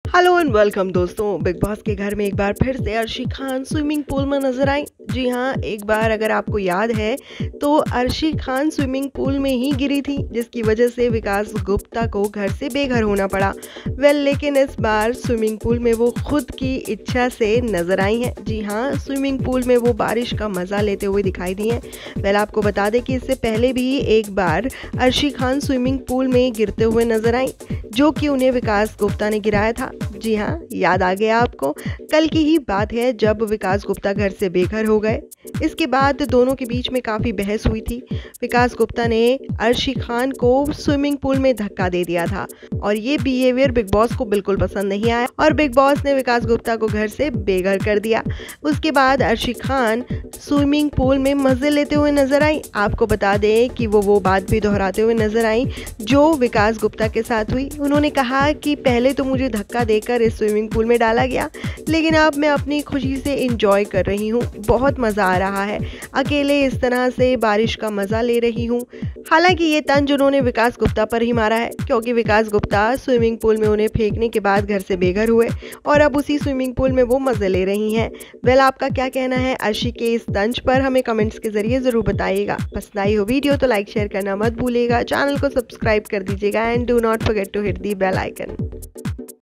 Hello and welcome दोस्तों। Bigg Boss के घर में एक बार फिर से अर्शी खान स्विमिंग पूल में नजर आई। जी हाँ, एक बार अगर आपको याद है तो अर्शी खान स्विमिंग पूल में ही गिरी थी, जिसकी वजह से विकास गुप्ता को घर से बेघर होना पड़ा। लेकिन इस बार स्विमिंग पूल में वो खुद की इच्छा से नजर आई हैं। जी हाँ, स्विमिंग पूल में वो बारिश का मजा लेते हुए दिखाई दी हैं। आपको बता दें कि इससे पहले भी एक बार अर्शी खान स्विमिंग पूल में गिरते हुए नजर आई, जो कि उन्हें विकास गुप्ता ने गिराया था। जी हाँ, याद आ गया आपको। कल की ही बात है जब विकास गुप्ता घर से बेघर हो गए। इसके बाद दोनों के बीच में काफ़ी बहस हुई थी। विकास गुप्ता ने अर्शी खान को स्विमिंग पूल में धक्का दे दिया था और ये बिहेवियर बिग बॉस को बिल्कुल पसंद नहीं आया और बिग बॉस ने विकास गुप्ता को घर से बेघर कर दिया। उसके बाद अर्शी खान स्विमिंग पूल में मज़े लेते हुए नजर आई। आपको बता दें कि वो बात भी दोहराते हुए नजर आई जो विकास गुप्ता के साथ हुई। उन्होंने कहा कि पहले तो मुझे धक्का देकर इस स्विमिंग पूल में डाला गया, लेकिन अब मैं अपनी खुशी से इंजॉय कर रही हूँ। बहुत मज़ा आ रहा है, अकेले इस तरह से बारिश का मज़ा ले रही हूँ। हालांकि ये तंज उन्होंने विकास गुप्ता पर ही मारा है, क्योंकि विकास गुप्ता स्विमिंग पूल में उन्हें फेंकने के बाद घर से बेघर हुए और अब उसी स्विमिंग पूल में वो मज़े ले रही हैं। आपका क्या कहना है अर्शी के इस तंज पर? हमें कमेंट्स के जरिए ज़रूर बताइएगा। पसंद आई हो वीडियो तो लाइक शेयर करना मत भूलिएगा, चैनल को सब्सक्राइब कर दीजिएगा and do not forget to hit the bell icon.